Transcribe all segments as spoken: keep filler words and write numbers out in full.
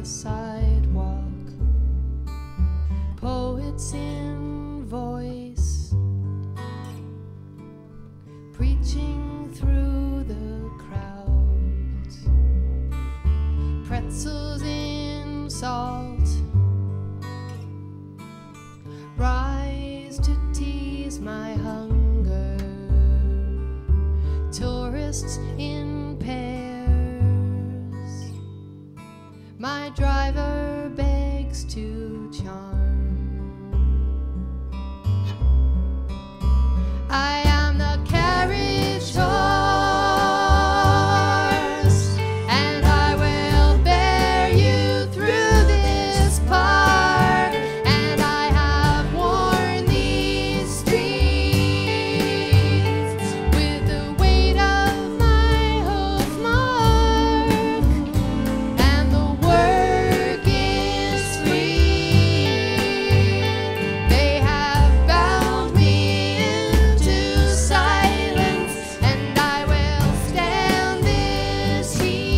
the sidewalk, poets in voice, preaching through the crowds, pretzels in salt, rise to tease my hunger, tourists in pairs, my driver begs to charm. I am the carriage horse, and I will bear you through this park, and I have worn these streets with the weight of my hoof mark, and the work is free. They have bound me into silence, and I will stand this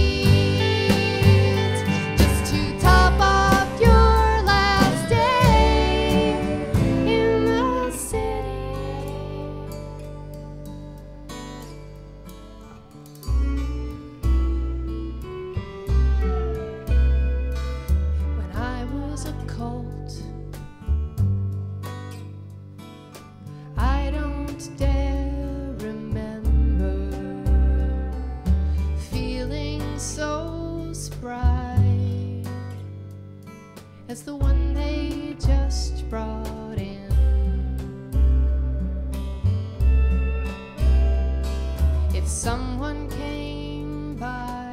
heat just to top off your last day in the city. When I was a colt, I don't dare remember feeling so spry as the one they just brought in. If someone came by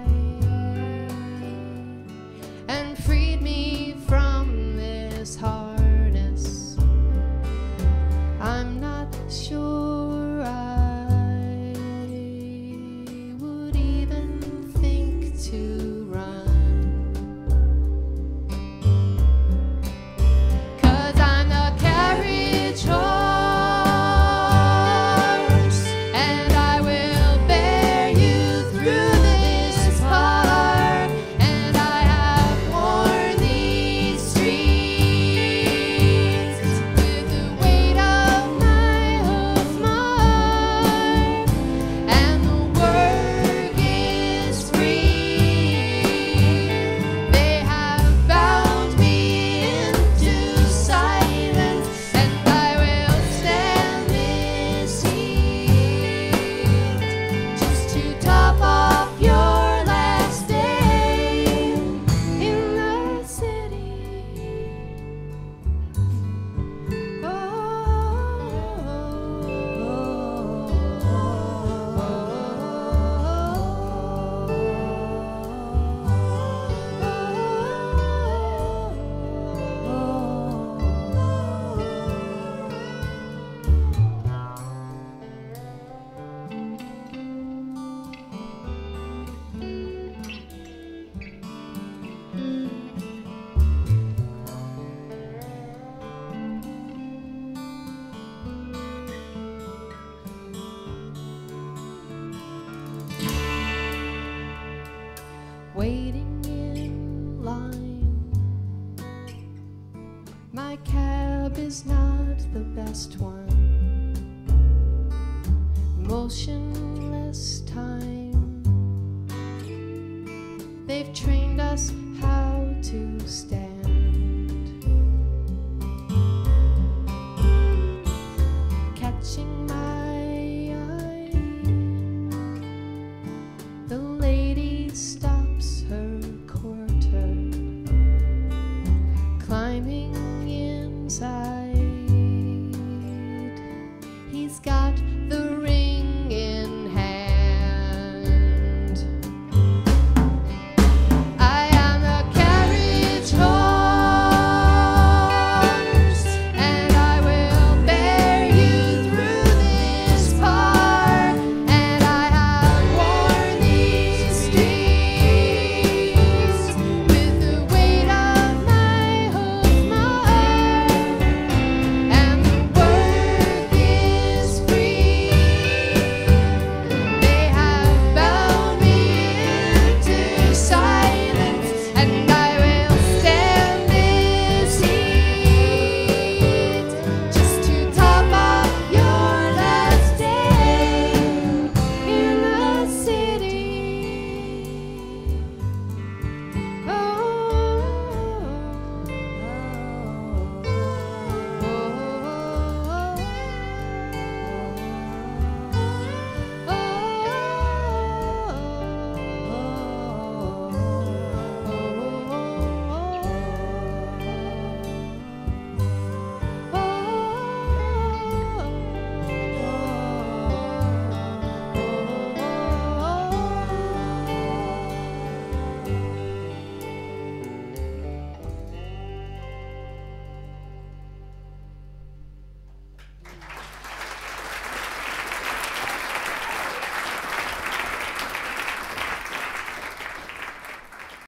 and freed me from this harness, I'm not sure I would even think to run, 'cause I'm the carriage horse, and I will bear you through this park, and I have worn these streets with the weight of my hoof mark, and the work is free. They have bound me into silence, and I will stand this heat just to top off your last day in the city. Waiting in line, my cab is not the best one. Motionless time, they've trained us how to stand.